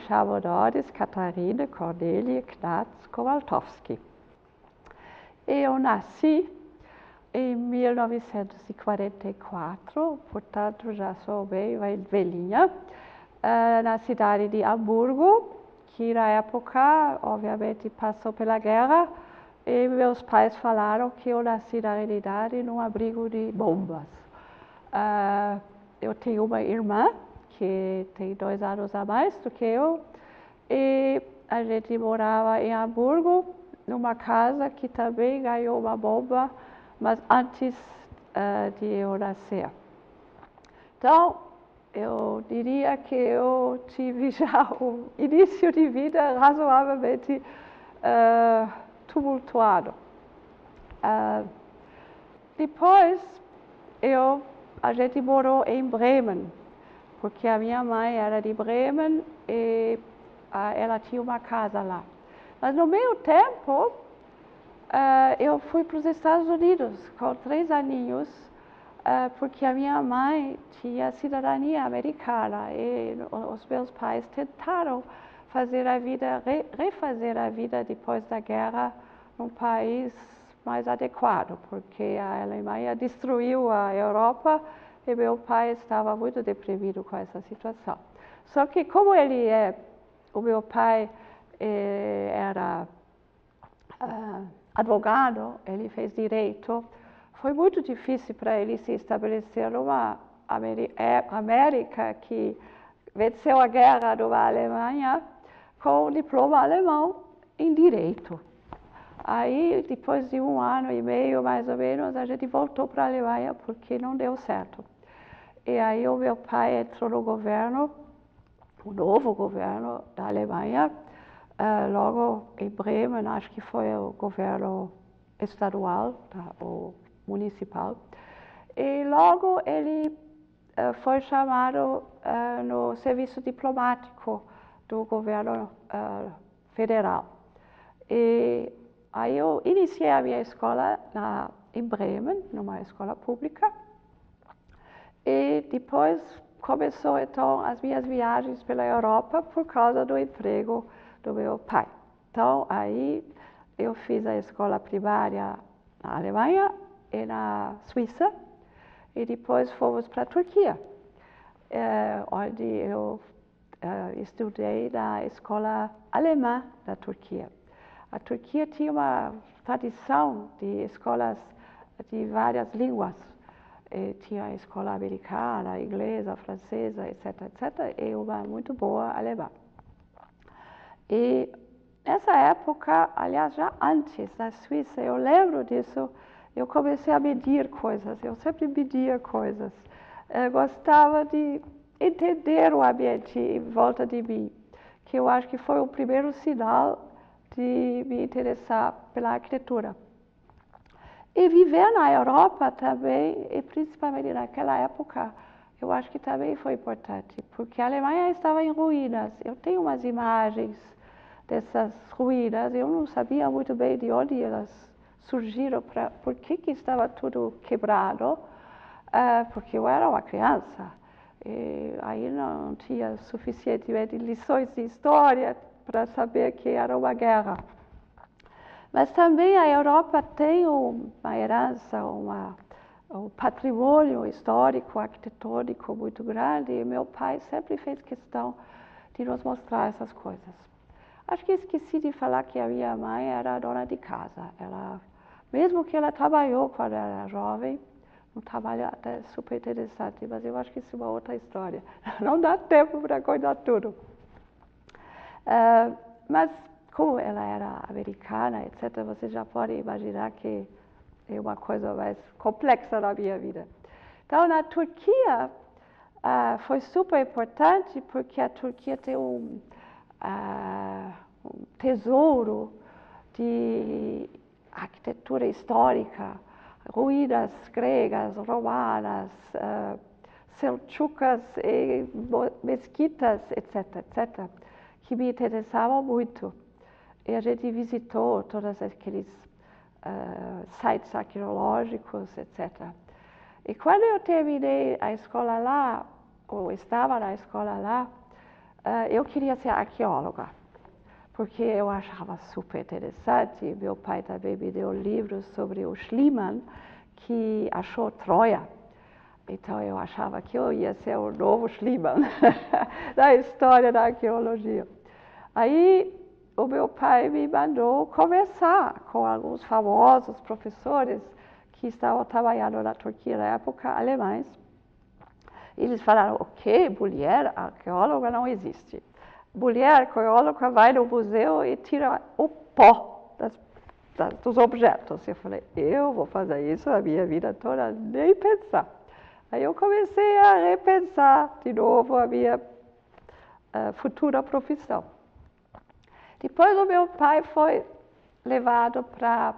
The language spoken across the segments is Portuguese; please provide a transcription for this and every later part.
chamo Doris Catarina Cornélia Knatz Kowaltowski. Eu nasci em 1944, portanto já sou bem velhinha, na cidade de Hamburgo, que na época, obviamente, passou pela guerra, e meus pais falaram que eu nasci, na realidade, num abrigo de bombas. Eu tenho uma irmã, que tem 2 anos a mais do que eu, e a gente morava em Hamburgo, numa casa que também ganhou uma bomba, mas antes de eu nascer. Então, eu diria que eu tive já um início de vida razoavelmente tumultuado. Depois, a gente morou em Bremen, porque a minha mãe era de Bremen e ela tinha uma casa lá. Mas no meio tempo, eu fui para os Estados Unidos com 3 aninhos, porque a minha mãe tinha cidadania americana e os meus pais tentaram refazer a vida depois da guerra num país mais adequado, porque a Alemanha destruiu a Europa e meu pai estava muito deprimido com essa situação. Só que como o meu pai era advogado, ele fez direito, foi muito difícil para ele se estabelecer numa América que venceu a guerra numa Alemanha com o diploma alemão em direito. Aí, depois de 1 ano e meio, mais ou menos, a gente voltou para a Alemanha porque não deu certo. E aí o meu pai entrou no governo, o novo governo da Alemanha, logo em Bremen, acho que foi o governo estadual, ou municipal. E logo ele foi chamado no serviço diplomático do governo federal. E aí eu iniciei a minha escola em Bremen, numa escola pública. E depois começou então as minhas viagens pela Europa por causa do emprego do meu pai. Então aí eu fiz a escola primária na Alemanha e na Suíça e depois fomos para a Turquia, onde eu estudei na escola alemã da Turquia. A Turquia tinha uma tradição de escolas de várias línguas. Tinha a escola americana, inglesa, francesa, etc., etc., e uma muito boa alemã. E nessa época, aliás, já antes, na Suíça, eu lembro disso, eu comecei a medir coisas, eu sempre media coisas. Eu gostava de entender o ambiente em volta de mim, que eu acho que foi o primeiro sinal de me interessar pela arquitetura. E viver na Europa também, e principalmente naquela época, eu acho que também foi importante, porque a Alemanha estava em ruínas. Eu tenho umas imagens dessas ruínas, eu não sabia muito bem de onde elas surgiram, por que estava tudo quebrado, porque eu era uma criança, e aí não tinha suficientemente lições de história para saber que era uma guerra. Mas também a Europa tem uma herança, um patrimônio histórico, arquitetônico muito grande, e meu pai sempre fez questão de nos mostrar essas coisas. Acho que esqueci de falar que a minha mãe era dona de casa. Mesmo que ela trabalhou quando era jovem, um trabalho até super interessante, mas eu acho que isso é uma outra história. Não dá tempo para contar tudo. Mas como ela era americana, etc., você já pode imaginar que é uma coisa mais complexa na minha vida. Então, na Turquia, foi super importante porque a Turquia tem um tesouro de arquitetura histórica, ruínas gregas, romanas, selchucas, mesquitas, etc., etc., que me interessavam muito. E a gente visitou todos aqueles sites arqueológicos, etc. E quando eu terminei a escola lá, ou estava na escola lá, eu queria ser arqueóloga, porque eu achava super interessante. Meu pai também me deu livros sobre o Schliemann, que achou Troia. Então eu achava que eu ia ser o novo Schliemann da história da arqueologia. Aí o meu pai me mandou conversar com alguns famosos professores que estavam trabalhando na Turquia na época, alemães. Eles falaram, ok, mulher arqueóloga não existe. Mulher arqueóloga vai no museu e tira o pó dos objetos. Eu falei, eu vou fazer isso a minha vida toda, nem pensar. Aí eu comecei a repensar de novo a minha futura profissão. Depois o meu pai foi levado para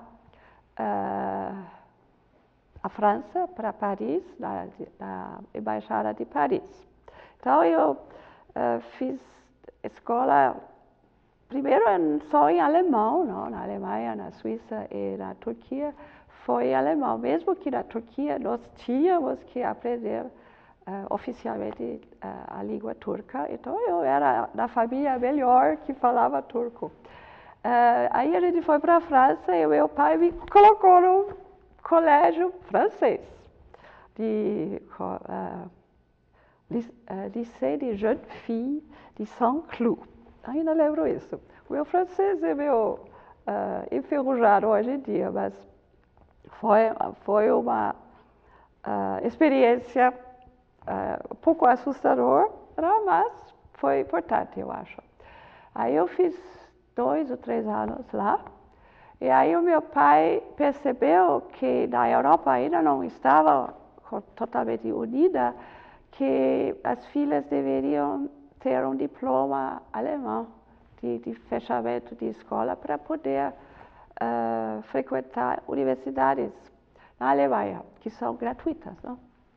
a França, para Paris, na Embaixada de Paris. Então eu fiz escola, primeiro só em alemão, não? Na Alemanha, na Suíça e na Turquia foi em alemão. Mesmo que na Turquia nós tínhamos que aprender oficialmente a língua turca, então eu era da família melhor que falava turco. Aí a gente foi para a França e o meu pai me colocou no colégio francês, Lycée de Jeunes Filles de Saint-Cloud. Ainda lembro isso. O meu francês é meio enferrujado hoje em dia, mas foi uma experiência um pouco assustadora, mas foi importante, eu acho. Aí eu fiz 2 ou 3 anos lá, e aí o meu pai percebeu que na Europa ainda não estava totalmente unida, que as filhas deveriam ter um diploma alemão de fechamento de escola para poder frequentar universidades na Alemanha, que são gratuitas, não?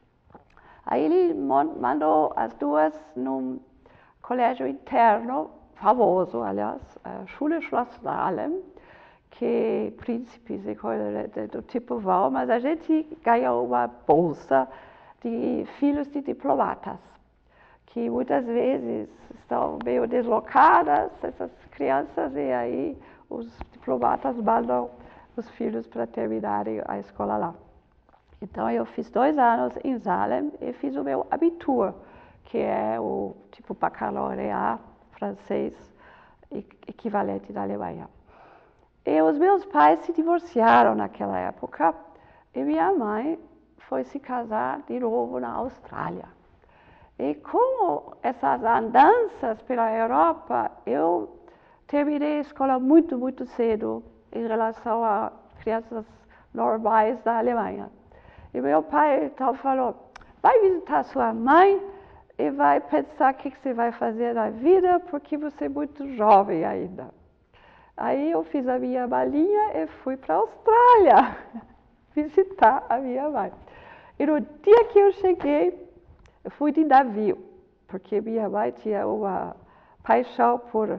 Aí ele mandou as duas num colégio interno, famoso, aliás, Schule Schloss Dahlem, que príncipes e coisas do tipo vão, mas a gente ganhou uma bolsa de filhos de diplomatas, que muitas vezes estão meio deslocadas, essas crianças, e aí os diplomatas mandam os filhos para terminarem a escola lá. Então eu fiz 2 anos em Salem e fiz o meu Abitur, que é o tipo baccalaureat francês equivalente da Alemanha. E os meus pais se divorciaram naquela época e minha mãe foi se casar de novo na Austrália. E com essas andanças pela Europa, eu terminei a escola muito, muito cedo em relação a crianças normais da Alemanha. E meu pai então falou, vai visitar sua mãe e vai pensar o que você vai fazer na vida, porque você é muito jovem ainda. Aí eu fiz a minha malinha e fui para a Austrália visitar a minha mãe. E no dia que eu cheguei, eu fui de navio, porque minha mãe tinha uma paixão por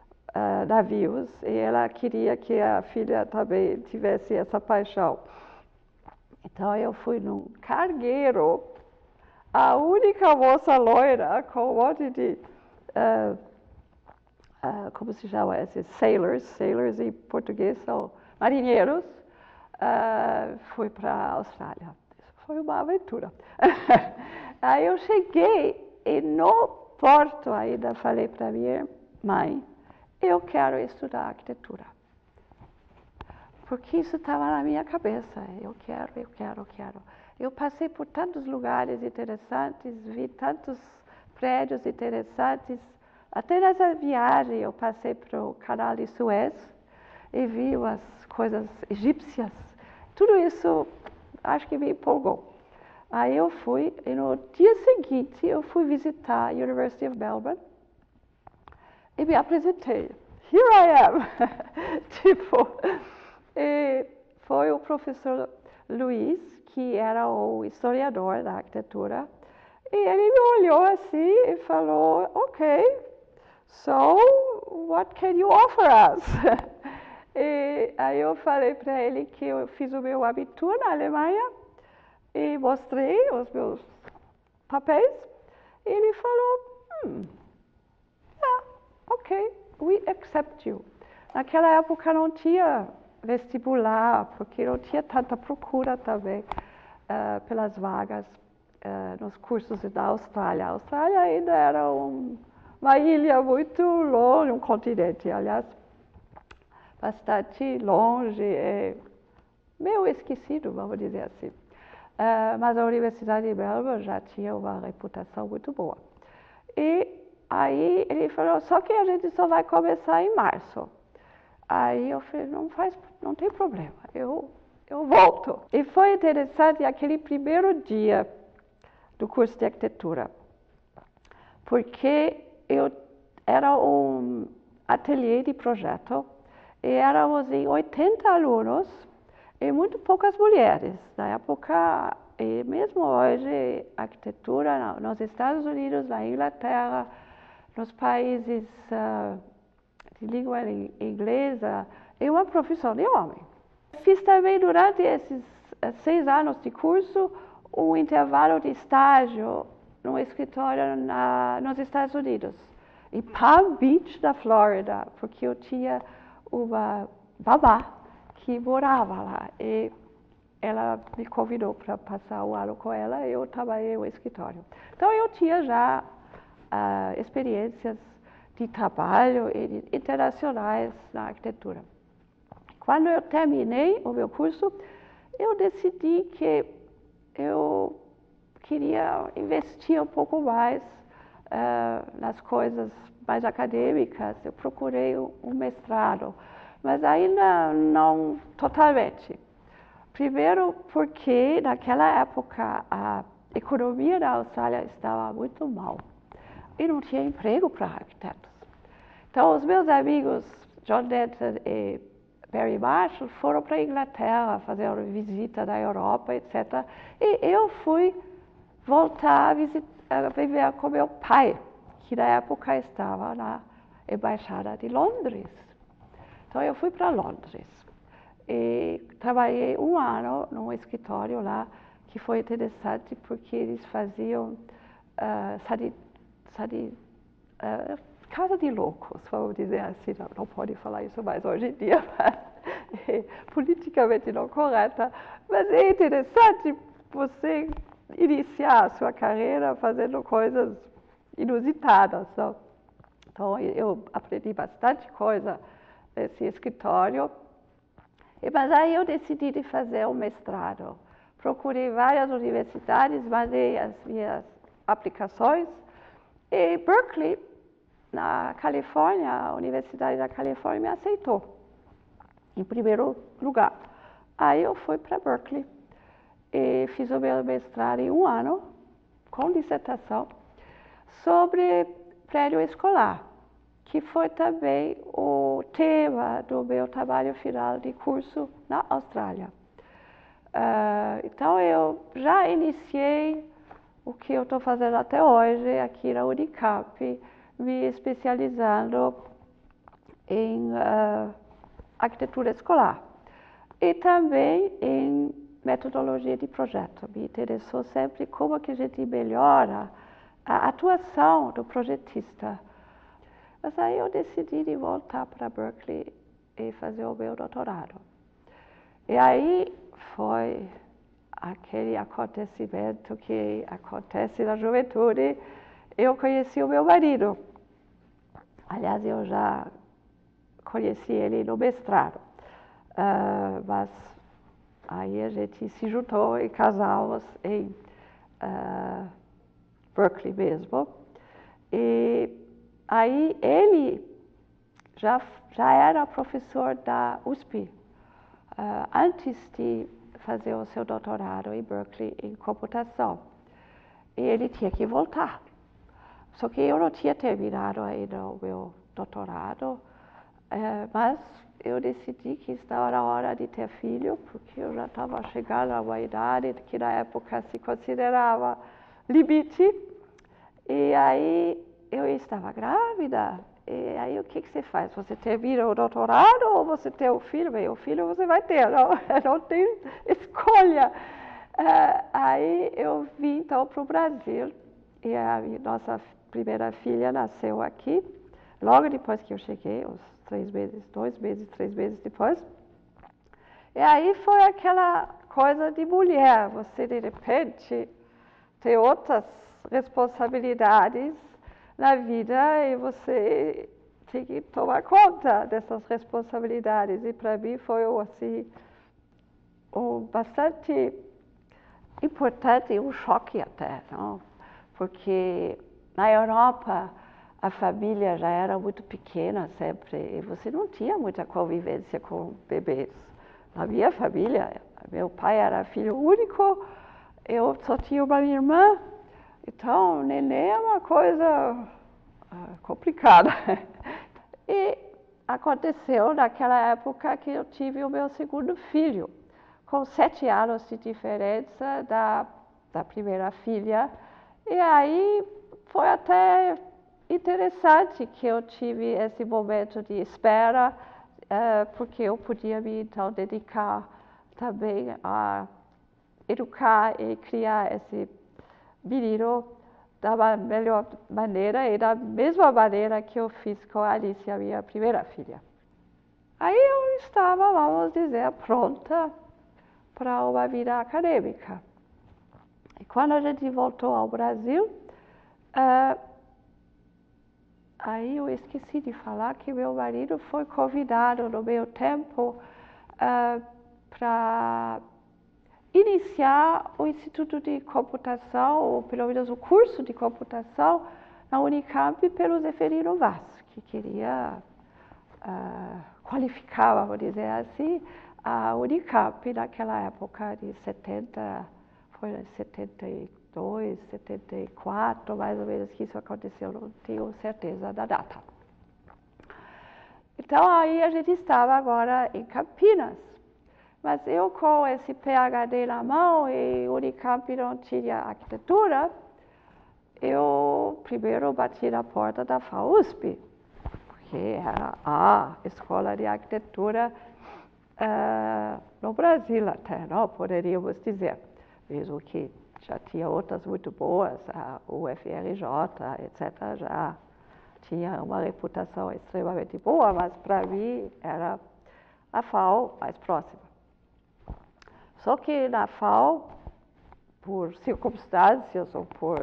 navios e ela queria que a filha também tivesse essa paixão. Então eu fui num cargueiro, a única moça loira com um monte de, como se chama esses? Sailors em português são marinheiros, fui para a Austrália. Foi uma aventura. Aí eu cheguei e no porto ainda falei para minha mãe, eu quero estudar arquitetura. Porque isso estava na minha cabeça, eu quero. Eu passei por tantos lugares interessantes, vi tantos prédios interessantes. Até nessa viagem eu passei para o canal de Suez e vi umas coisas egípcias. Tudo isso acho que me empolgou. Aí eu fui, e no dia seguinte eu fui visitar a University of Melbourne e me apresentei. Here I am! Tipo, e foi o professor Luiz, que era o historiador da arquitetura, e ele me olhou assim e falou, ok, so what can you offer us? E aí eu falei para ele que eu fiz o meu Abitur na Alemanha e mostrei os meus papéis, e ele falou, ok, we accept you. Naquela época não tinha vestibular, porque não tinha tanta procura também pelas vagas nos cursos da Austrália. A Austrália ainda era uma ilha muito longe, um continente, aliás, bastante longe, meio esquecido, vamos dizer assim. Mas a Universidade de Melbourne já tinha uma reputação muito boa. E aí ele falou, só que a gente só vai começar em março. Aí eu falei, não tem problema, eu volto. E foi interessante aquele primeiro dia do curso de arquitetura, porque era um ateliê de projeto e éramos em 80 alunos e muito poucas mulheres. Na época, e mesmo hoje, a arquitetura nos Estados Unidos, na Inglaterra, nos países de língua inglesa, é uma profissão de homem. Fiz também durante esses 6 anos de curso um intervalo de estágio num escritório nos Estados Unidos, em Palm Beach, na Flórida, porque eu tinha uma babá que morava lá e ela me convidou para passar o ano com ela e eu trabalhei no escritório. Então eu tinha já experiências de trabalho internacionais na arquitetura. Quando eu terminei o meu curso, eu decidi que eu queria investir um pouco mais nas coisas mais acadêmicas. Eu procurei um mestrado, mas ainda não totalmente. Primeiro porque naquela época a economia da Austrália estava muito mal e não tinha emprego para arquitetos. Então os meus amigos John Denton e Barry Marshall foram para a Inglaterra fazer uma visita na Europa, etc. E eu fui voltar a viver com meu pai, que na época estava na Embaixada de Londres. Então eu fui para Londres e trabalhei um ano num escritório lá, que foi interessante porque eles faziam casa de loucos, vamos dizer assim, não pode falar isso mais hoje em dia, mas é politicamente não correta, mas é interessante você iniciar a sua carreira fazendo coisas inusitadas. Não? Então eu aprendi bastante coisa nesse escritório, mas aí eu decidi de fazer um mestrado. Procurei várias universidades, mandei as minhas aplicações e Berkeley, na Califórnia, a Universidade da Califórnia me aceitou, em primeiro lugar. Aí eu fui para Berkeley e fiz o meu mestrado em um ano, com dissertação, sobre prédio escolar, que foi também o tema do meu trabalho final de curso na Austrália. Então eu já iniciei o que eu estou fazendo até hoje aqui na Unicamp, me especializando em arquitetura escolar e também em metodologia de projeto. Me interessou sempre como que a gente melhora a atuação do projetista. Mas aí eu decidi de voltar para Berkeley e fazer o meu doutorado. E aí foi aquele acontecimento que acontece na juventude. Eu conheci o meu marido. Aliás, eu já conheci ele no mestrado. Mas aí a gente se juntou e casamos em Berkeley mesmo. E aí ele já era professor da USP, antes de fazer o seu doutorado em Berkeley em computação. E ele tinha que voltar. Só que eu não tinha terminado ainda o meu doutorado, mas eu decidi que estava na hora de ter filho, porque eu já estava chegando a uma idade que na época se considerava limite. E aí eu estava grávida. E aí o que você faz? Você termina o doutorado ou você tem o filho? Bem, o filho você vai ter, não tem escolha. Aí eu vim então para o Brasil e a nossa primeira filha nasceu aqui, logo depois que eu cheguei, uns 2 meses, 3 meses depois. E aí foi aquela coisa de mulher, você de repente tem outras responsabilidades na vida e você tem que tomar conta dessas responsabilidades. E para mim foi assim, bastante importante e um choque até, não? Porque na Europa a família já era muito pequena sempre e você não tinha muita convivência com bebês. Na minha família, meu pai era filho único, eu só tinha uma irmã, então neném é uma coisa complicada. E aconteceu naquela época que eu tive o meu segundo filho, com 7 anos de diferença da primeira filha. E aí foi até interessante que eu tive esse momento de espera, porque eu podia me então dedicar também a educar e criar esse menino da melhor maneira e da mesma maneira que eu fiz com a Alice, a minha primeira filha. Aí eu estava, vamos dizer, pronta para uma vida acadêmica. E quando a gente voltou ao Brasil, aí eu esqueci de falar que meu marido foi convidado no meu tempo para iniciar o Instituto de Computação, ou pelo menos o curso de computação, na Unicamp pelo Zeferino Vaz, que queria qualificar, vamos dizer assim, a Unicamp naquela época de 70, foi 72, 74, mais ou menos, que isso aconteceu, não tenho certeza da data. Então aí a gente estava agora em Campinas. Mas eu, com esse PhD na mão e Unicamp não tinha arquitetura, eu primeiro bati na porta da FAUSP, que era a escola de arquitetura no Brasil até, não poderíamos dizer. Mesmo que já tinha outras muito boas, a UFRJ, etc., já tinha uma reputação extremamente boa, mas para mim era a FAU mais próxima. Só que na FAU, por circunstâncias ou por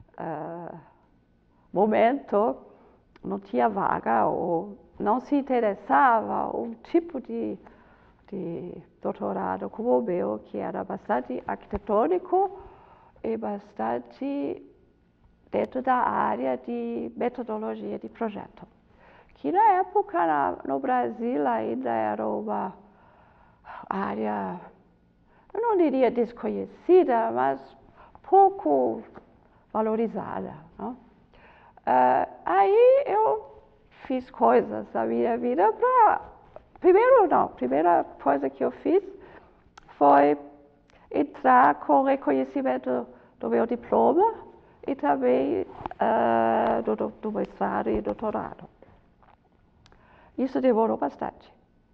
momento, não tinha vaga ou não se interessava um tipo de doutorado como o meu, que era bastante arquitetônico e bastante dentro da área de metodologia de projeto. Que na época no Brasil ainda era uma área, eu não diria desconhecida, mas pouco valorizada. Não? Aí eu fiz coisas na minha vida para... Primeira coisa que eu fiz foi entrar com reconhecimento do meu diploma e também do mestrado e doutorado. Isso demorou bastante.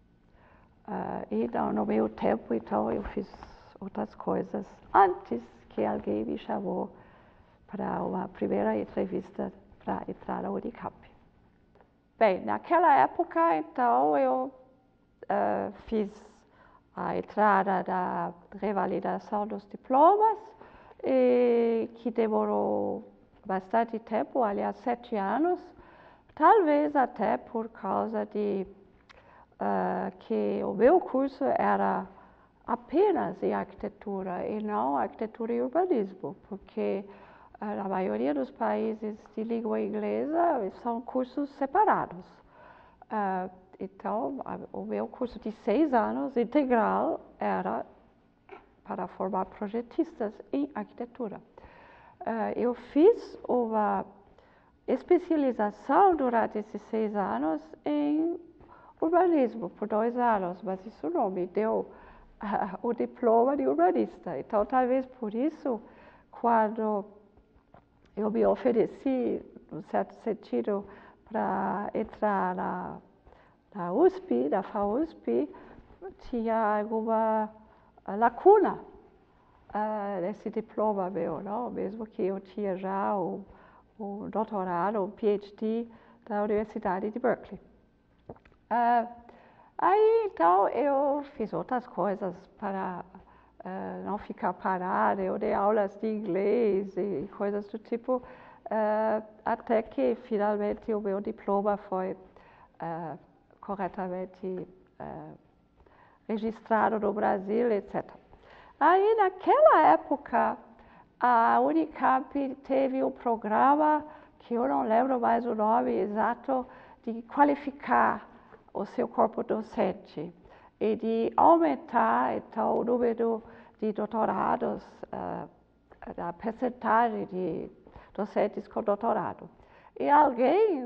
E no meu tempo, então, eu fiz outras coisas antes que alguém me chamou para uma primeira entrevista para entrar na Unicamp. Bem, naquela época, então, eu fiz a entrada da revalidação dos diplomas, que demorou bastante tempo, aliás, 7 anos, talvez até por causa de que o meu curso era apenas em arquitetura e não arquitetura e urbanismo, porque na maioria dos países de língua inglesa são cursos separados. Então, o meu curso de 6 anos integral era para formar projetistas em arquitetura. Eu fiz uma especialização durante esses 6 anos em urbanismo, por 2 anos, mas isso não me deu o diploma de urbanista. Então, talvez por isso, quando eu me ofereci, num certo sentido, para entrar na USP, na FAUSP, tinha alguma lacuna nesse diploma meu, não? Mesmo que eu tinha já o doutorado, o PhD da Universidade de Berkeley. Aí, então, eu fiz outras coisas para não ficar parada. Eu dei aulas de inglês e coisas do tipo, até que, finalmente, o meu diploma foi corretamente registrado no Brasil, etc. Aí, naquela época, a Unicamp teve um programa, que eu não lembro mais o nome exato, de qualificar o seu corpo docente e de aumentar, então, o número de doutorados, a percentagem de docentes com doutorado. E alguém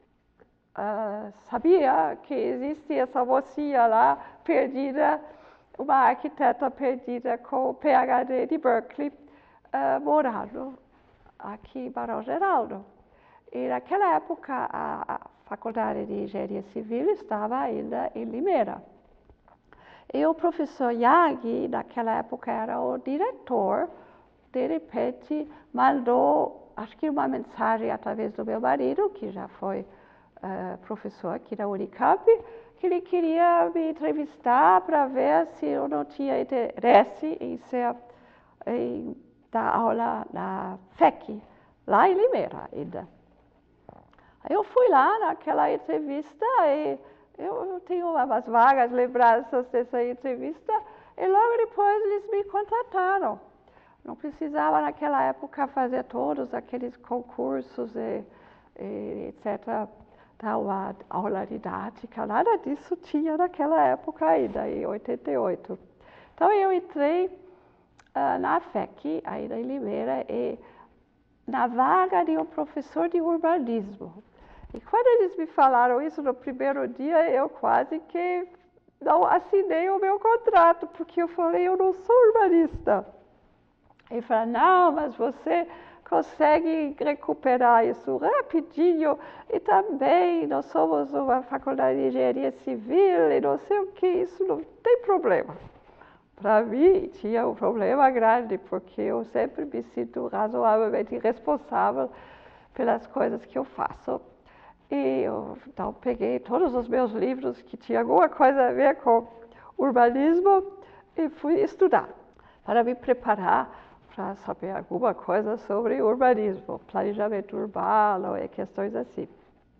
sabia que existia essa mocinha lá, perdida, uma arquiteta perdida com o PhD de Berkeley, morando aqui em Barão Geraldo. E naquela época a Faculdade de Engenharia Civil estava ainda em Limeira. E o professor Yagi, naquela época era o diretor, de repente mandou, acho que uma mensagem através do meu marido, que já foi professor aqui da Unicamp, que ele queria me entrevistar para ver se eu não tinha interesse em dar aula na FEC, lá em Limeira ainda. Aí eu fui lá naquela entrevista e eu tenho umas vagas lembranças dessa entrevista e logo depois eles me contrataram. Não precisava naquela época fazer todos aqueles concursos e etc., dar uma aula didática, nada disso tinha naquela época ainda, em 88. Então eu entrei na FEC, ainda em Limeira, e na vaga de um professor de urbanismo. E quando eles me falaram isso no primeiro dia, eu quase que não assinei o meu contrato, porque eu falei, eu não sou urbanista. Ele falou, não, mas você consegue recuperar isso rapidinho, e também nós somos uma faculdade de engenharia civil, e não sei o que, isso não tem problema. Para mim, tinha um problema grande, porque eu sempre me sinto razoavelmente responsável pelas coisas que eu faço. E eu, então, peguei todos os meus livros que tinham alguma coisa a ver com urbanismo e fui estudar, para me preparar para saber alguma coisa sobre urbanismo, planejamento urbano e questões assim.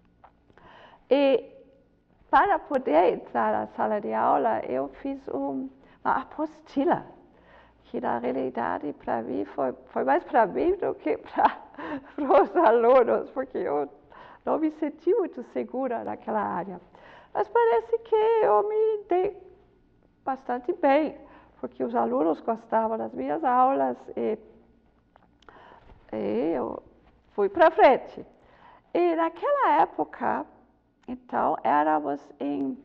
E para poder entrar na sala de aula, eu fiz uma apostila, que na realidade para mim foi mais para mim do que para os alunos, porque eu não me senti muito segura naquela área. Mas parece que eu me dei bastante bem, porque os alunos gostavam das minhas aulas e eu fui para frente. E naquela época, então, éramos em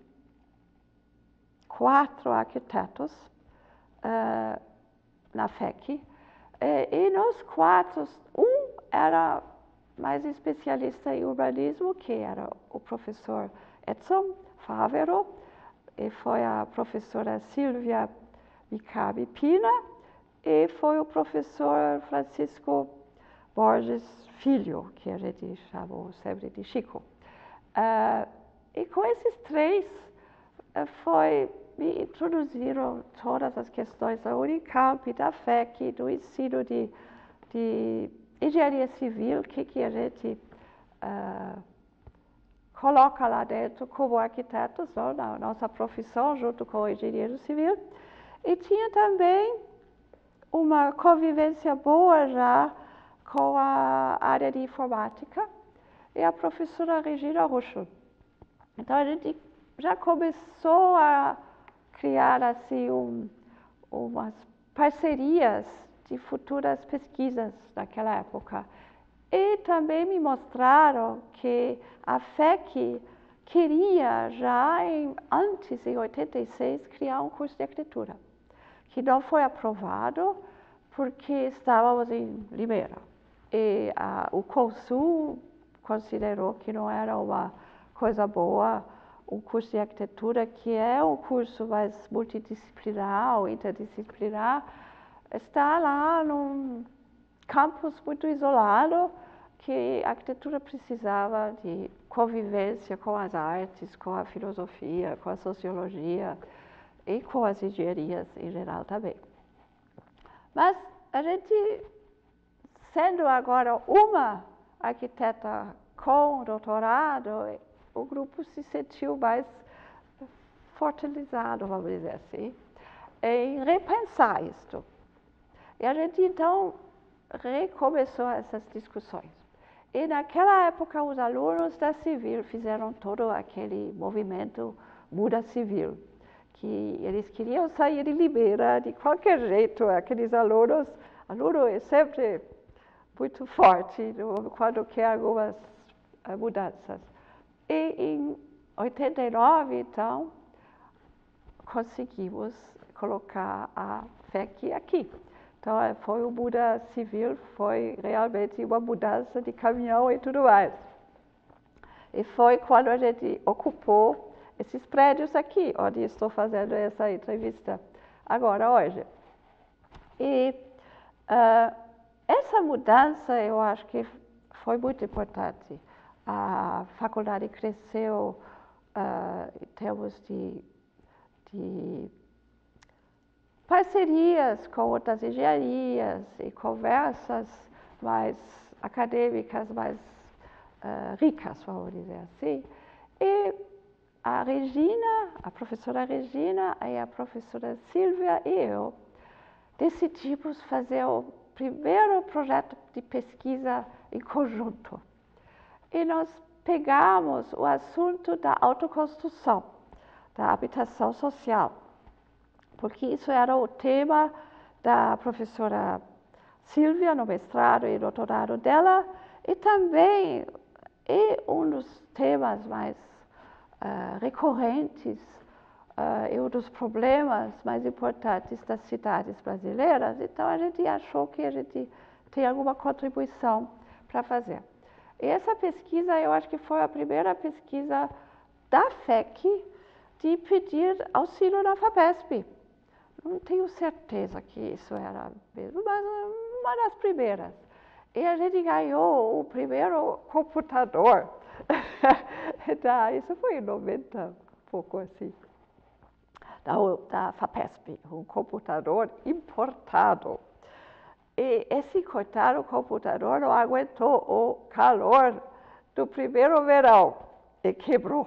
4 arquitetos na FEC, e nos 4, um era mais especialista em urbanismo, que era o professor Edson Fávero, e foi a professora Silvia Micabi Pina, e foi o professor Francisco Borges Filho, que a gente chamou sempre de Chico. E com esses 3, me introduziram todas as questões da Unicamp, da FEC, do ensino de engenharia civil, que a gente coloca lá dentro como arquitetos, não, na nossa profissão, junto com o engenheiro civil. E tinha também uma convivência boa já com a área de informática e a professora Regina Ruschel. Então a gente já começou a criar assim umas parcerias de futuras pesquisas naquela época. E também me mostraram que a FEC queria já antes, em 86, criar um curso de arquitetura, que não foi aprovado porque estávamos em Limeira. E o Consul considerou que não era uma coisa boa o curso de arquitetura, que é um curso mais multidisciplinar ou interdisciplinar, está lá num campus muito isolado, que a arquitetura precisava de convivência com as artes, com a filosofia, com a sociologia e com as engenharias em geral também. Mas a gente, sendo agora uma arquiteta com doutorado, o grupo se sentiu mais fortalecado, vamos dizer assim, em repensar isto. E a gente então recomeçou essas discussões. E naquela época os alunos da Civil fizeram todo aquele movimento Muda Civil, que eles queriam sair de Limeira de qualquer jeito. Aqueles aluno é sempre muito forte quando quer algumas mudanças. E em 89, então, conseguimos colocar a FEC aqui. Então, foi o Muda Civil, foi realmente uma mudança de caminhão e tudo mais. E foi quando a gente ocupou esses prédios aqui, onde estou fazendo essa entrevista agora, hoje. E essa mudança, eu acho que foi muito importante. A faculdade cresceu em termos de parcerias com outras engenharias e conversas mais acadêmicas, mais ricas, vamos dizer assim. E a Regina, a professora Regina e a professora Silvia e eu decidimos fazer o primeiro projeto de pesquisa em conjunto. E nós pegamos o assunto da autoconstrução, da habitação social, porque isso era o tema da professora Silvia no mestrado e doutorado dela, e também um dos temas mais recorrentes e um dos problemas mais importantes das cidades brasileiras. Então a gente achou que a gente tem alguma contribuição para fazer. E essa pesquisa, eu acho que foi a primeira pesquisa da FEC de pedir auxílio na FAPESP. Não tenho certeza que isso era mesmo, mas uma das primeiras. E a gente ganhou o primeiro computador. Isso foi em 90, pouco assim, da FAPESP, um computador importado. E esse computador não aguentou o calor do primeiro verão e quebrou.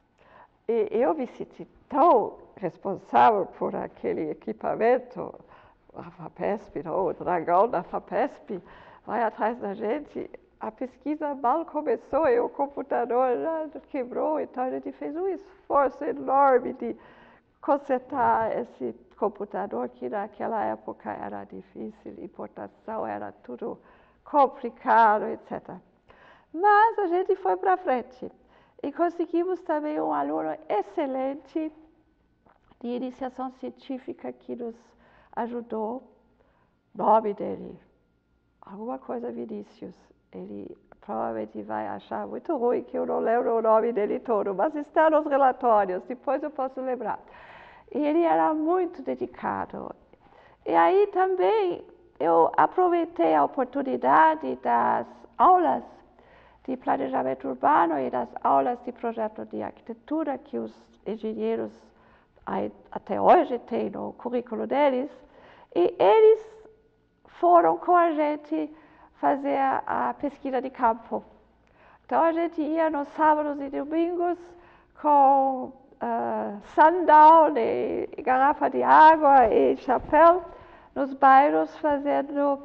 E eu me senti tão responsável por aquele equipamento, a FAPESP, o dragão da FAPESP vai atrás da gente. A pesquisa mal começou e o computador já quebrou, então a gente fez um esforço enorme de consertar esse computador, que naquela época era difícil, importação era tudo complicado, etc. Mas a gente foi para frente e conseguimos também um aluno excelente de iniciação científica que nos ajudou. O nome dele, alguma coisa Vinícius. Ele provavelmente vai achar muito ruim que eu não lembro o nome dele todo, mas está nos relatórios, depois eu posso lembrar. E ele era muito dedicado. E aí também eu aproveitei a oportunidade das aulas de planejamento urbano e das aulas de projeto de arquitetura que os engenheiros até hoje têm no currículo deles, e eles foram com a gente fazer a pesquisa de campo. Então a gente ia nos sábados e domingos com sundown e garrafa de água e chapéu nos bairros fazendo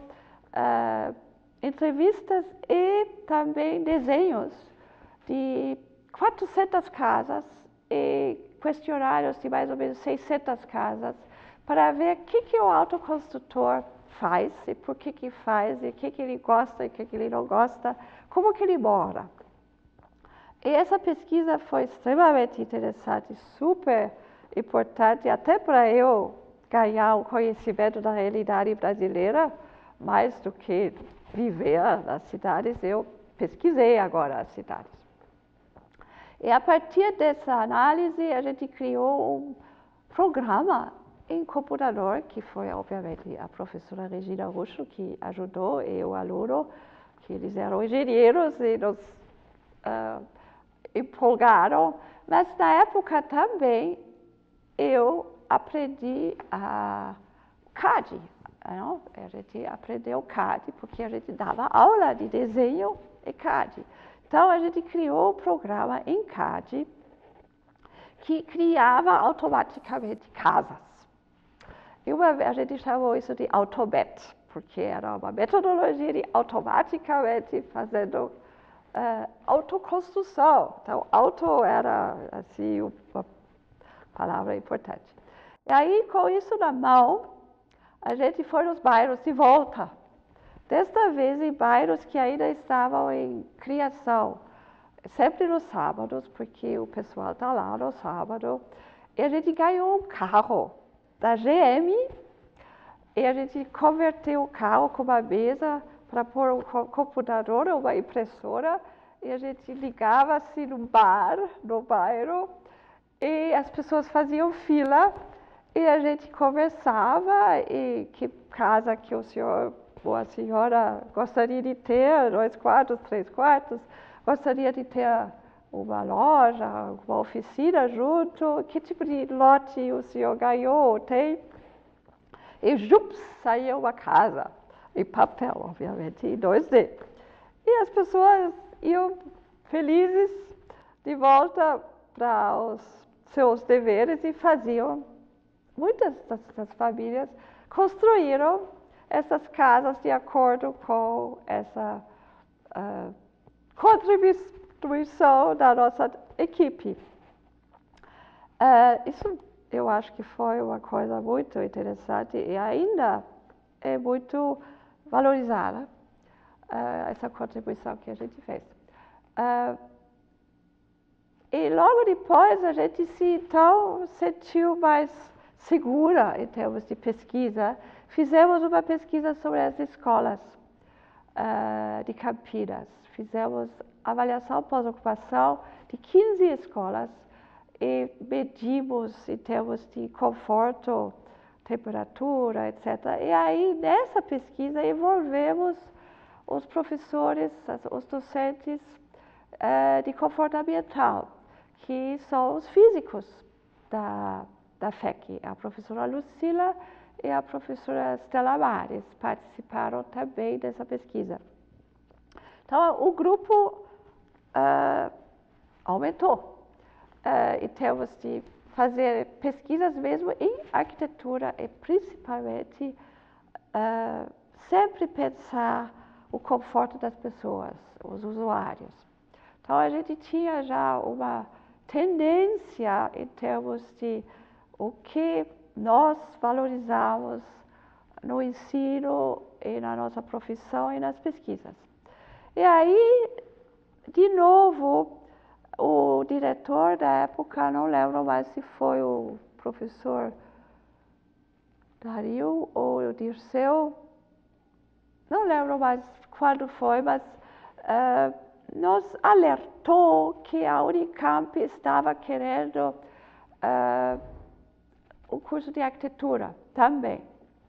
entrevistas e também desenhos de 400 casas e questionários de mais ou menos 600 casas para ver o que o autoconstrutor faz e por que faz e o que ele gosta e o que ele não gosta, como que ele mora. E essa pesquisa foi extremamente interessante, super importante, até para eu ganhar um conhecimento da realidade brasileira, mais do que viver nas cidades, eu pesquisei agora as cidades. E a partir dessa análise, a gente criou um programa em computador, que foi, obviamente, a professora Regina Russo que ajudou, e o aluno porque eles eram engenheiros e nos empolgaram. Mas na época também eu aprendi a CAD. Não? A gente aprendeu CAD porque a gente dava aula de desenho e CAD. Então a gente criou um programa em CAD que criava automaticamente casas. E a gente chamou isso de AutoMet, porque era uma metodologia de automaticamente fazendo autoconstrução. Então, auto era assim uma palavra importante. E aí, com isso na mão, a gente foi nos bairros de volta. Desta vez em bairros que ainda estavam em criação, sempre nos sábados, porque o pessoal está lá no sábado. E a gente ganhou um carro da GM e a gente converteu o carro com uma mesa para pôr um computador, uma impressora, e a gente ligava-se num bar, no bairro, e as pessoas faziam fila e a gente conversava e que casa que o senhor ou a senhora gostaria de ter, 2 quartos, 3 quartos, gostaria de ter uma loja, uma oficina junto, que tipo de lote o senhor ganhou, tem? E jups, saía uma casa, em papel, obviamente, em 2D. E as pessoas iam felizes de volta para os seus deveres e faziam. Muitas das famílias construíram essas casas de acordo com essa contribuição da nossa equipe. Isso eu acho que foi uma coisa muito interessante e ainda é muito valorizada, essa contribuição que a gente fez. E logo depois a gente se sentiu mais segura em termos de pesquisa. Fizemos uma pesquisa sobre as escolas de Campinas. Fizemos avaliação pós-ocupação de 15 escolas e medimos em termos de conforto, temperatura, etc. E aí, nessa pesquisa, envolvemos os professores, os docentes de conforto ambiental, que são os físicos da FEC. A professora Lucila e a professora Stella Mares participaram também dessa pesquisa. Então, o grupo aumentou em termos de fazer pesquisas mesmo em arquitetura e principalmente sempre pensar o conforto das pessoas, os usuários. Então a gente tinha já uma tendência em termos de o que nós valorizamos no ensino e na nossa profissão e nas pesquisas. E aí, de novo, o diretor da época, não lembro mais se foi o professor Dario ou o Dirceu, não lembro mais quando foi, mas nos alertou que a Unicamp estava querendo o curso de arquitetura também.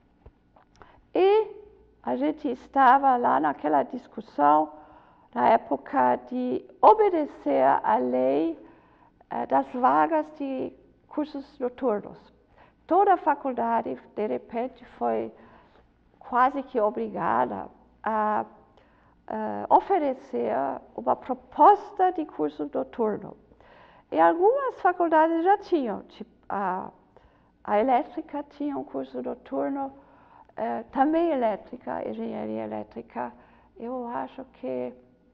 E a gente estava lá naquela discussão, na época de obedecer à lei das vagas de cursos noturnos. Toda a faculdade, de repente, foi quase que obrigada a oferecer uma proposta de curso noturno. E algumas faculdades já tinham, tipo a elétrica tinha um curso noturno, também elétrica, engenharia elétrica. Eu acho que,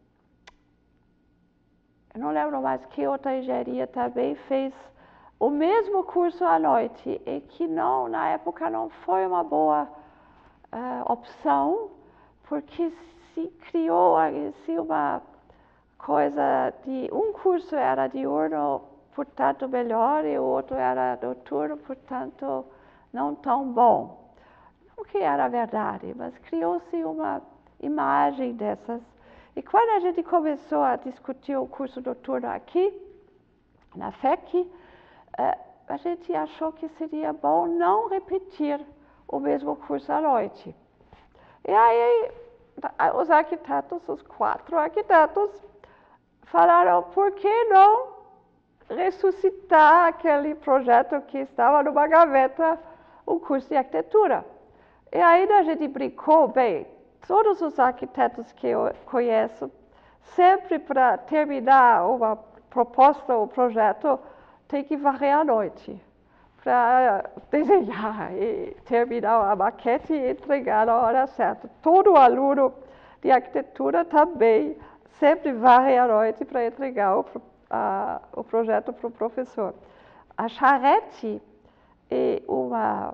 eu não lembro mais que outra engenharia também fez o mesmo curso à noite e que não, na época não foi uma boa opção, porque se criou assim, uma coisa de um curso era diurno, portanto melhor, e o outro era noturno, portanto não tão bom. O que era verdade, mas criou-se uma imagem dessas. E quando a gente começou a discutir o curso noturno aqui, na FEC, a gente achou que seria bom não repetir o mesmo curso à noite. E aí os arquitetos, os 4 arquitetos, falaram, por que não ressuscitar aquele projeto que estava numa gaveta, o curso de arquitetura? E aí a gente brincou, bem, todos os arquitetos que eu conheço, sempre para terminar uma proposta ou projeto, tem que varrer à noite para desenhar e terminar a maquete e entregar na hora certa. Todo aluno de arquitetura também sempre varre à noite para entregar o projeto para o professor. A charrete é uma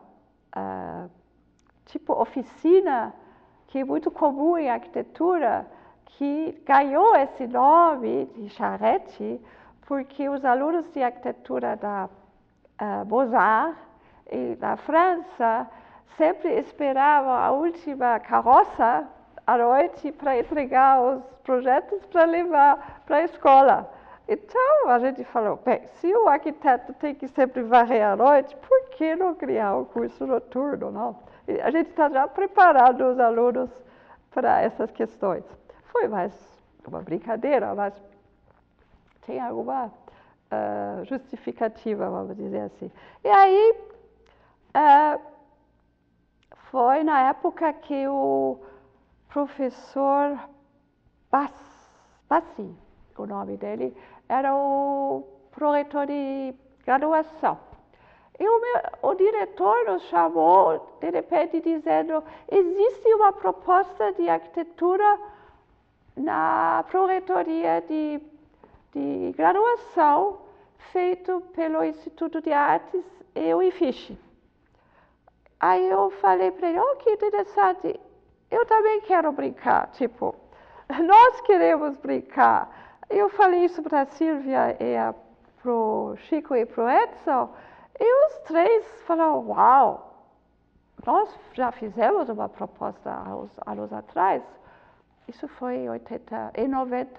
tipo oficina que é muito comum em arquitetura, que ganhou esse nome de charrete porque os alunos de arquitetura da Beaux-Arts e da França sempre esperavam a última carroça à noite para entregar os projetos para levar para a escola. Então a gente falou, bem, se o arquiteto tem que sempre varrer à noite, por que não criar um curso noturno, não? E a gente está já preparando os alunos para essas questões. Foi mais uma brincadeira, mas tem alguma justificativa, vamos dizer assim. E aí, foi na época que o professor Bassi, o nome dele, era o proreitor de graduação. E o diretor nos chamou, de repente, dizendo, existe uma proposta de arquitetura na proreitoria de graduação feito pelo Instituto de Artes e o IFISH. Aí eu falei para ele, que interessante, eu também quero brincar, tipo, nós queremos brincar. Eu falei isso para a Silvia e para o Chico e para o Edson, e os 3 falaram, uau, nós já fizemos uma proposta há uns anos atrás, isso foi em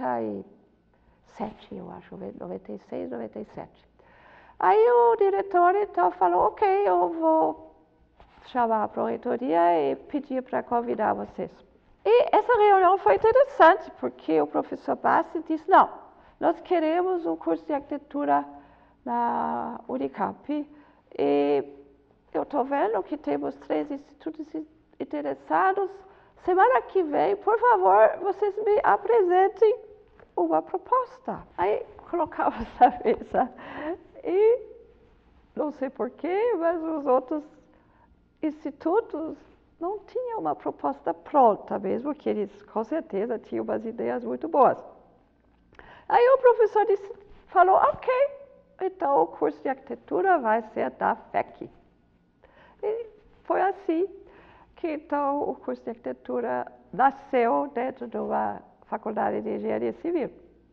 97, eu acho, 96, 97. Aí o diretor então falou, ok, eu vou chamar a proreitoria e pedir para convidar vocês. E essa reunião foi interessante, porque o professor Bassi disse, não, nós queremos um curso de arquitetura na Unicamp e eu estou vendo que temos 3 institutos interessados. Semana que vem, por favor, vocês me apresentem uma proposta. Aí colocamos a mesa e não sei porquê, mas os outros institutos não tinham uma proposta pronta, mesmo que eles com certeza tinham umas ideias muito boas. Aí o professor falou, ok, então o curso de arquitetura vai ser da FEC. E foi assim que então o curso de arquitetura nasceu dentro de uma faculdade de engenharia civil,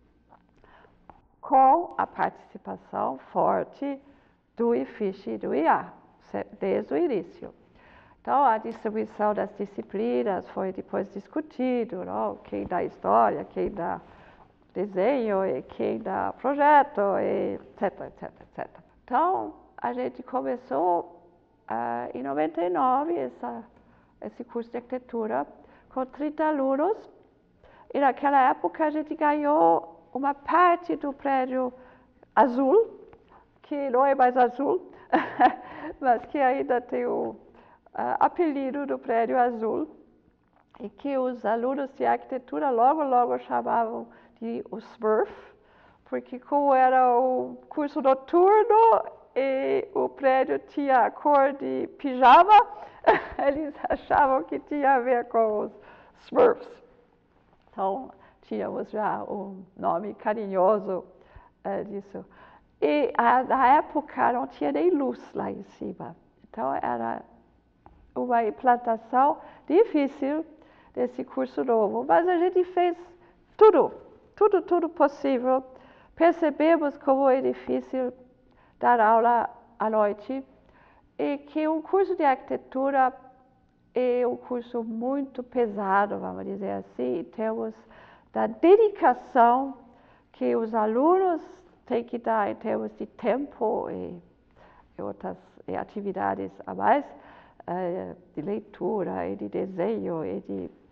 com a participação forte do IFISH e do IA, desde o início. Então, a distribuição das disciplinas foi depois discutido, não? Quem dá história, quem dá desenho, e quem dá projeto, etc, etc, etc. Então, a gente começou em 99 esse curso de arquitetura com 30 alunos, e naquela época a gente ganhou uma parte do prédio azul, que não é mais azul, mas que ainda tem o apelido do prédio azul, e que os alunos de arquitetura logo chamavam de o Smurf, porque como era o curso noturno e o prédio tinha a cor de pijama, eles achavam que tinha a ver com os Smurfs. Então, tínhamos já um nome carinhoso disso. E na época não tinha nem luz lá em cima. Então, era uma implantação difícil desse curso novo. Mas a gente fez tudo possível. Percebemos como é difícil dar aula à noite e que um curso de arquitetura é um curso muito pesado, vamos dizer assim, em termos da dedicação que os alunos têm que dar em termos de tempo e outras atividades a mais, de leitura e de desenho e de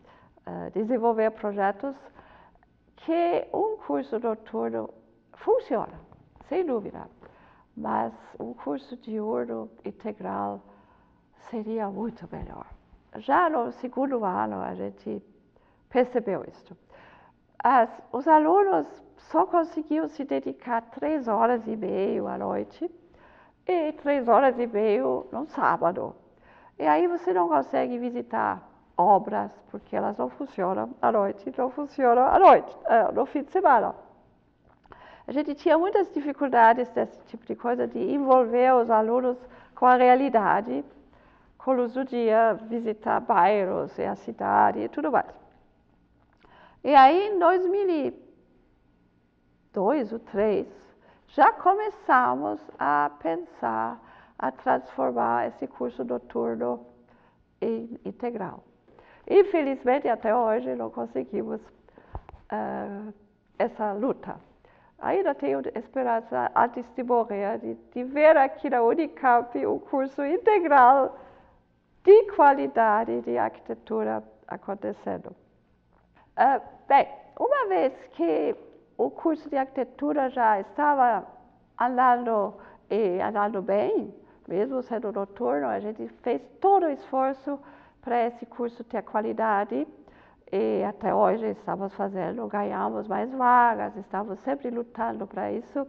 desenvolver projetos que um curso noturno funciona, sem dúvida, mas um curso diurno integral seria muito melhor. Já no segundo ano a gente percebeu isso. Os alunos só conseguiam se dedicar 3 horas e meia à noite e 3 horas e meia no sábado. E aí você não consegue visitar obras, porque elas não funcionam à noite, não funcionam à noite, no fim de semana. A gente tinha muitas dificuldades desse tipo de coisa, de envolver os alunos com a realidade, com a luz do dia, visitar bairros e a cidade e tudo mais. E aí, em 2002 ou 2003, já começamos a pensar, a transformar esse curso noturno em integral. Infelizmente, até hoje, não conseguimos essa luta. Ainda tenho esperança, antes de morrer, de ver aqui na Unicamp um curso integral de qualidade de arquitetura acontecendo. Bem, uma vez que o curso de arquitetura já estava andando bem, mesmo sendo noturno, a gente fez todo o esforço para esse curso ter qualidade e até hoje estamos fazendo, ganhamos mais vagas, estamos sempre lutando para isso.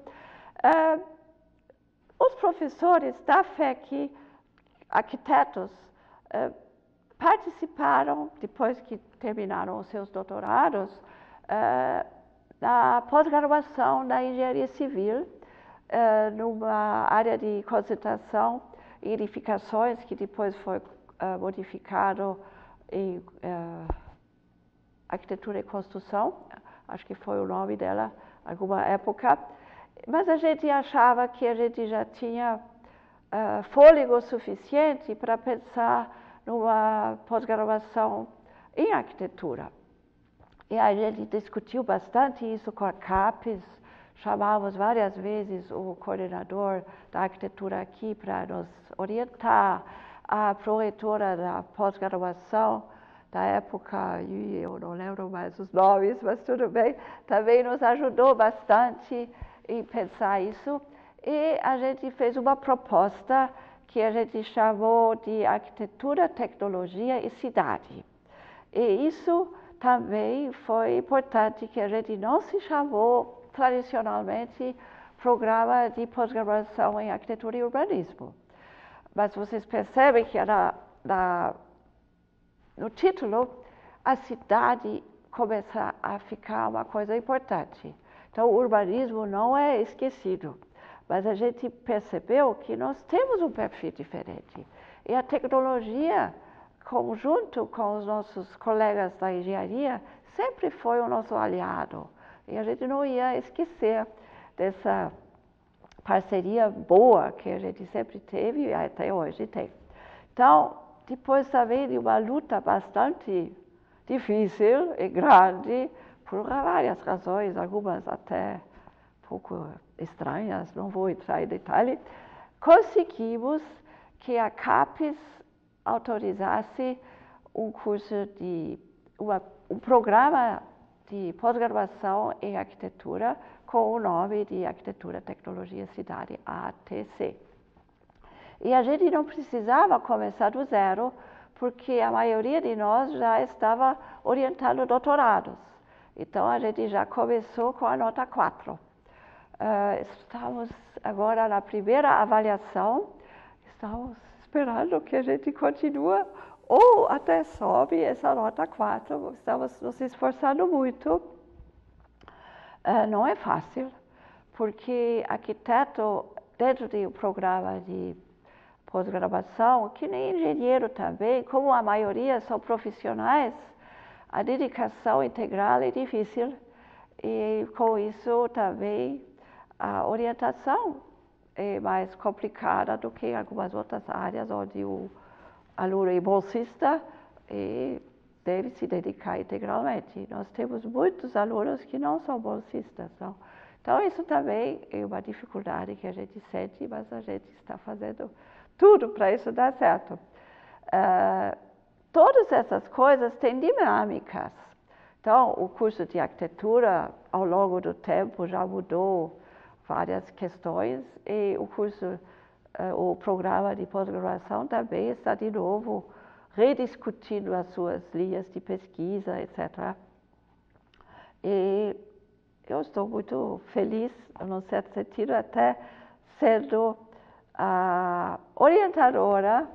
Os professores da FEC, arquitetos, participaram, depois que terminaram os seus doutorados, na pós-graduação da engenharia civil, numa área de concentração em edificações, que depois foi modificado em arquitetura e construção, acho que foi o nome dela, alguma época, mas a gente achava que a gente já tinha fôlego suficiente para pensar numa pós-graduação em arquitetura. E a gente discutiu bastante isso com a CAPES, chamávamos várias vezes o coordenador da arquitetura aqui para nos orientar, a proreitora da pós-graduação da época, eu não lembro mais os nomes, mas tudo bem, também nos ajudou bastante em pensar isso. E a gente fez uma proposta que a gente chamou de arquitetura, tecnologia e cidade. E isso também foi importante, que a gente não se chamou tradicionalmente programa de pós-graduação em arquitetura e urbanismo. Mas vocês percebem que no título a cidade começa a ficar uma coisa importante. Então o urbanismo não é esquecido. Mas a gente percebeu que nós temos um perfil diferente. E a tecnologia, junto com os nossos colegas da engenharia, sempre foi o nosso aliado. E a gente não ia esquecer dessa parceria boa que a gente sempre teve e até hoje tem. Então, depois também de uma luta bastante difícil e grande, por várias razões, algumas até pouco estranhas, não vou entrar em detalhe, conseguimos que a CAPES autorizasse um programa de pós-graduação em arquitetura com o nome de Arquitetura, Tecnologia, Cidade, ATC. E a gente não precisava começar do zero, porque a maioria de nós já estava orientando doutorados. Então a gente já começou com a nota 4. Estamos agora na primeira avaliação, estamos esperando que a gente continue ou até sobe essa nota 4, estamos nos esforçando muito. Não é fácil, porque arquiteto, dentro do programa de pós-graduação, que nem engenheiro também, como a maioria são profissionais, a dedicação integral é difícil e com isso também a orientação é mais complicada do que algumas outras áreas onde o aluno é bolsista e deve se dedicar integralmente. Nós temos muitos alunos que não são bolsistas. Não? Então, isso também é uma dificuldade que a gente sente, mas a gente está fazendo tudo para isso dar certo. todas essas coisas têm dinâmicas. Então, o curso de arquitetura, ao longo do tempo, já mudou várias questões e o programa de pós-graduação também está de novo rediscutindo as suas linhas de pesquisa, etc. E eu estou muito feliz, num certo sentido, até sendo a orientadora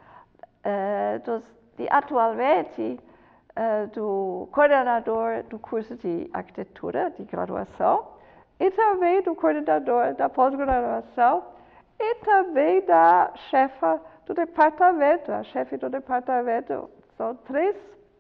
atualmente do coordenador do curso de arquitetura de graduação e também do coordenador da pós-graduação e também da chefe do departamento. A chefe do departamento são 3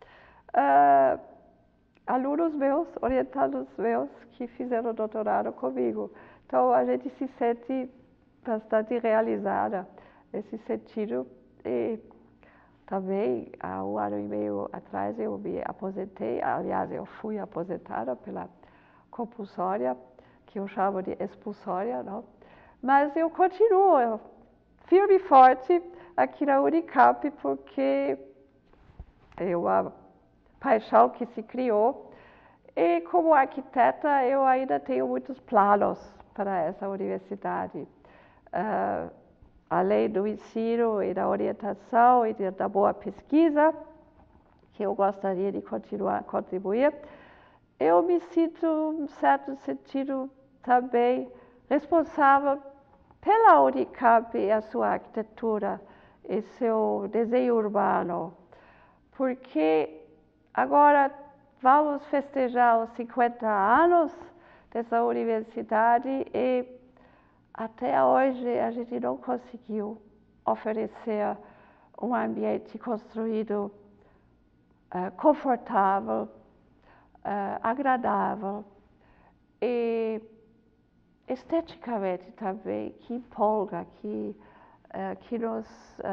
alunos meus, orientados meus, que fizeram doutorado comigo. Então, a gente se sente bastante realizada nesse sentido. E também, há 1 ano e meio atrás, eu me aposentei. Aliás, eu fui aposentada pela compulsória, que eu chamo de expulsória, não? Mas eu continuo firme e forte aqui na Unicamp, porque é uma paixão que se criou. E como arquiteta, eu ainda tenho muitos planos para essa universidade. Além do ensino e da orientação e da boa pesquisa, que eu gostaria de continuar a contribuir, eu me sinto, em certo sentido, também responsável pela Unicamp e a sua arquitetura e seu desenho urbano, porque agora vamos festejar os 50 anos dessa universidade e até hoje a gente não conseguiu oferecer um ambiente construído confortável, agradável e esteticamente também, que empolga, que nos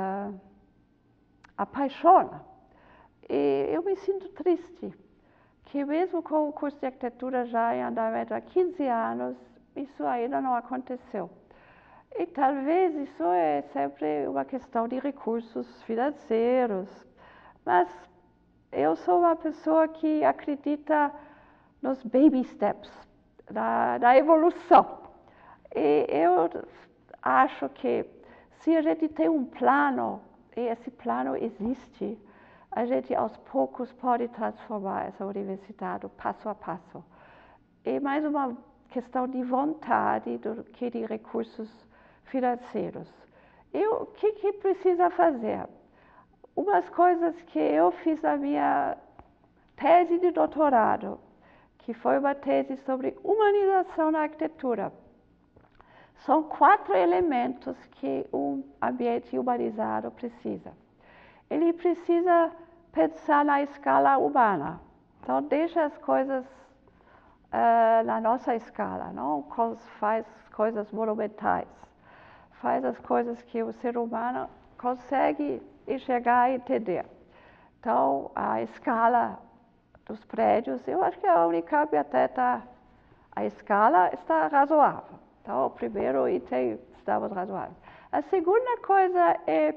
apaixona. E eu me sinto triste que mesmo com o curso de arquitetura já em andamento há 15 anos, isso ainda não aconteceu. E talvez isso é sempre uma questão de recursos financeiros, mas eu sou uma pessoa que acredita nos baby steps, na evolução. E eu acho que se a gente tem um plano, e esse plano existe, a gente aos poucos pode transformar essa universidade passo a passo. É mais uma questão de vontade do que de recursos financeiros. E o que precisa fazer? Umas coisas que eu fiz na minha tese de doutorado, que foi uma tese sobre humanização na arquitetura. São 4 elementos que um ambiente humanizado precisa. Ele precisa pensar na escala humana. Então, deixa as coisas na nossa escala, não faz coisas monumentais. Faz as coisas que o ser humano consegue enxergar e entender. Então, a escala dos prédios, eu acho que a Unicamp até a escala está razoável. Então, o primeiro item estava razoável. A segunda coisa é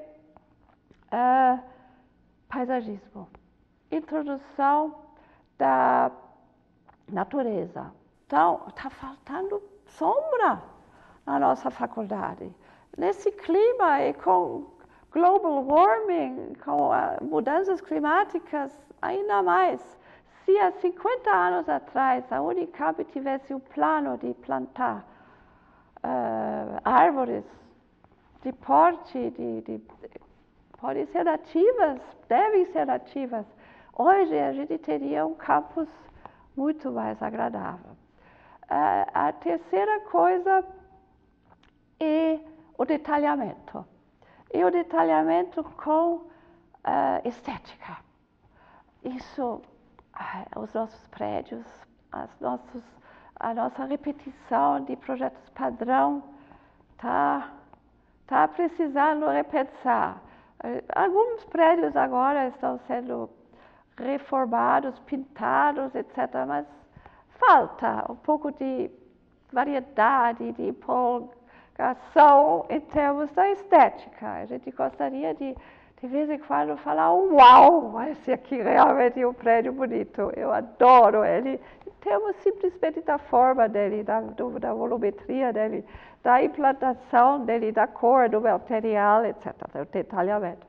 paisagismo. Introdução da natureza. Então, está faltando sombra na nossa faculdade. Nesse clima e com global warming, com mudanças climáticas, ainda mais. Se há 50 anos atrás a Unicamp tivesse o plano de plantar árvores de porte, podem ser nativas, devem ser nativas, hoje a gente teria um campus muito mais agradável. A terceira coisa é o detalhamento. E o detalhamento com estética. Isso, os nossos prédios, a nossa repetição de projetos padrão está precisando repensar. Alguns prédios agora estão sendo reformados, pintados, etc., mas falta um pouco de variedade, de empolgação em termos da estética. A gente gostaria de de vez em quando falar, uau, esse aqui realmente é um prédio bonito, eu adoro ele. Temos simplesmente da forma dele, da volumetria dele, da implantação dele, da cor, do material, etc., do detalhamento.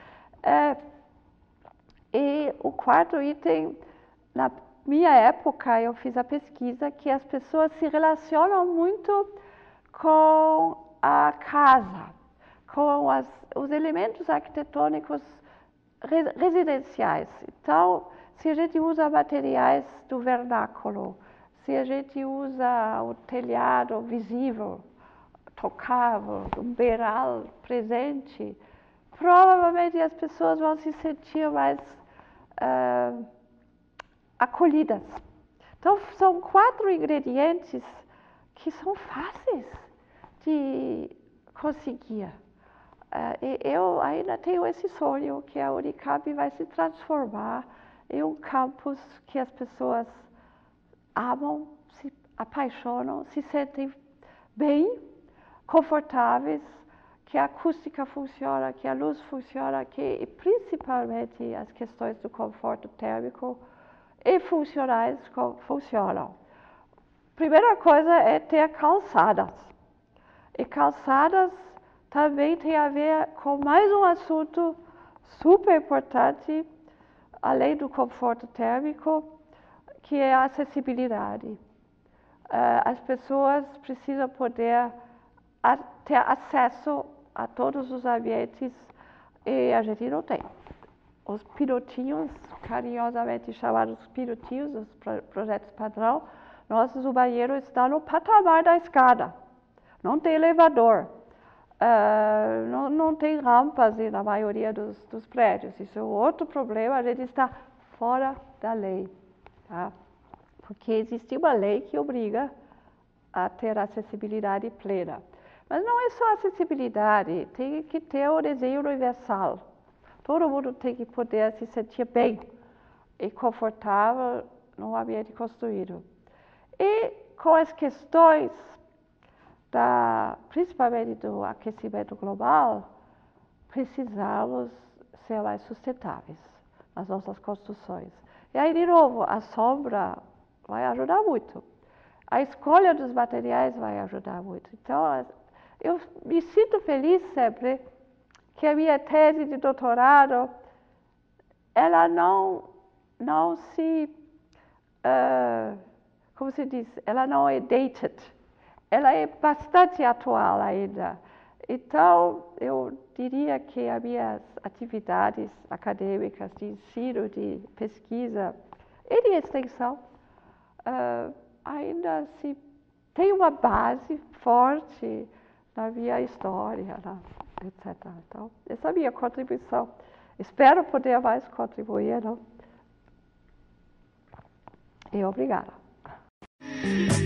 E o quarto item, na minha época, eu fiz a pesquisa que as pessoas se relacionam muito com a casa, com os elementos arquitetônicos residenciais. Então, se a gente usa materiais do vernáculo, se a gente usa o telhado visível, tocável, um beiral presente, provavelmente as pessoas vão se sentir mais acolhidas. Então, são 4 ingredientes que são fáceis de conseguir. Eu ainda tenho esse sonho que a Unicamp vai se transformar em um campus que as pessoas amam, se apaixonam, se sentem bem, confortáveis, que a acústica funciona, que a luz funciona, que principalmente as questões do conforto térmico e funcionais funcionam. Primeira coisa é ter calçadas. E calçadas também tem a ver com mais um assunto super importante, além do conforto térmico, que é a acessibilidade. As pessoas precisam poder ter acesso a todos os ambientes e a gente não tem. Os pilotinhos, carinhosamente chamados pilotinhos, os projetos padrão, o banheiro está no patamar da escada. Não tem elevador, não tem rampas na maioria dos prédios. Isso é outro problema, a gente está fora da lei. Tá? Porque existe uma lei que obriga a ter acessibilidade plena. Mas não é só acessibilidade, tem que ter o desenho universal. Todo mundo tem que poder se sentir bem e confortável no ambiente construído. E com as questões, principalmente do aquecimento global, precisamos ser mais sustentáveis nas nossas construções. E aí, de novo, a sombra vai ajudar muito. A escolha dos materiais vai ajudar muito. Então, eu me sinto feliz sempre que a minha tese de doutorado, ela não se, como se diz, ela não é dated, ela é bastante atual ainda. Então, eu diria que as minhas atividades acadêmicas de ensino, de pesquisa e de extensão, ainda se tem uma base forte na minha história, etc. Então, essa é a minha contribuição. Espero poder mais contribuir, não? E obrigada.